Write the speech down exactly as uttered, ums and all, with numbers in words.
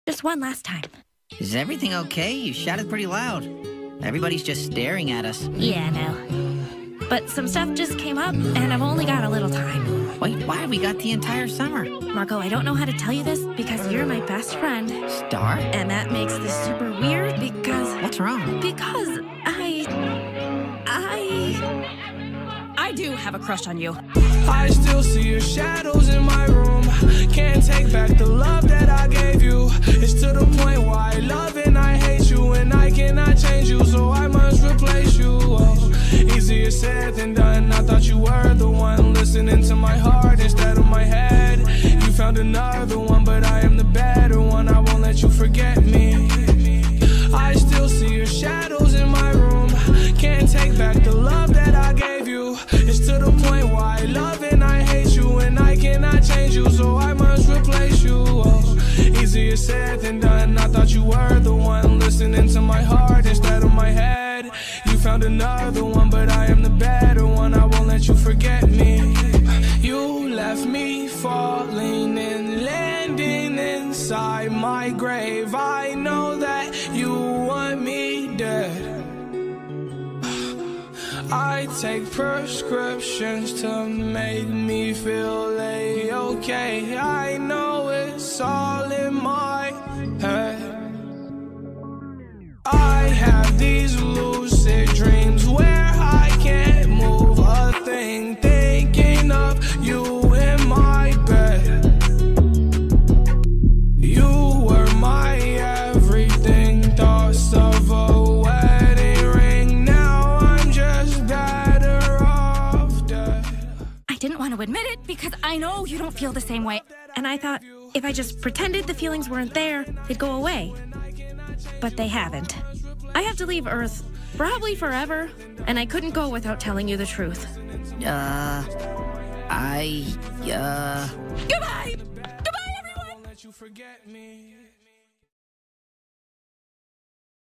Just one last time. Is everything okay? You shouted pretty loud. Everybody's just staring at us. Yeah, no. But some stuff just came up, and I've only got a little time. Wait, why? We got the entire summer. Marco, I don't know how to tell you this because you're my best friend. Star? And that makes this super weird because... What's wrong? Because I... I... I do have a crush on you. I still see your shadows in my room. Can't take back the love that I gave you. It's to the point where I love and I hate you, and I cannot change you, so I must replace you. Oh, easier said than done. I thought you were the one listening to my heart instead of my head. You found another one, but I am the better one. I won't let you forget me. I still see your shadows in my room. Can't take back the love that I gave you. It's to the point where I love and I hate you, and I cannot change you, so I must replace you. Oh, easier said than done. I thought you were the one listening to my heart instead of my head. You found another one, but I am the better one. I won't let you forget me. You left me falling and landing inside my grave. I know that you want me dead. I take prescriptions to make me feel A-okay. I know it's all in my head. I have these lucid dreams where I can't move a thing, thinking of you in my bed. You were my everything, thoughts of a wedding ring. Now I'm just better off dead. I didn't want to admit it because I know you don't feel the same way. And I thought if I just pretended the feelings weren't there, they'd go away. But they haven't. I have to leave Earth, probably forever, and I couldn't go without telling you the truth. Uh, I, uh... Goodbye! Goodbye, everyone! Let you forget me.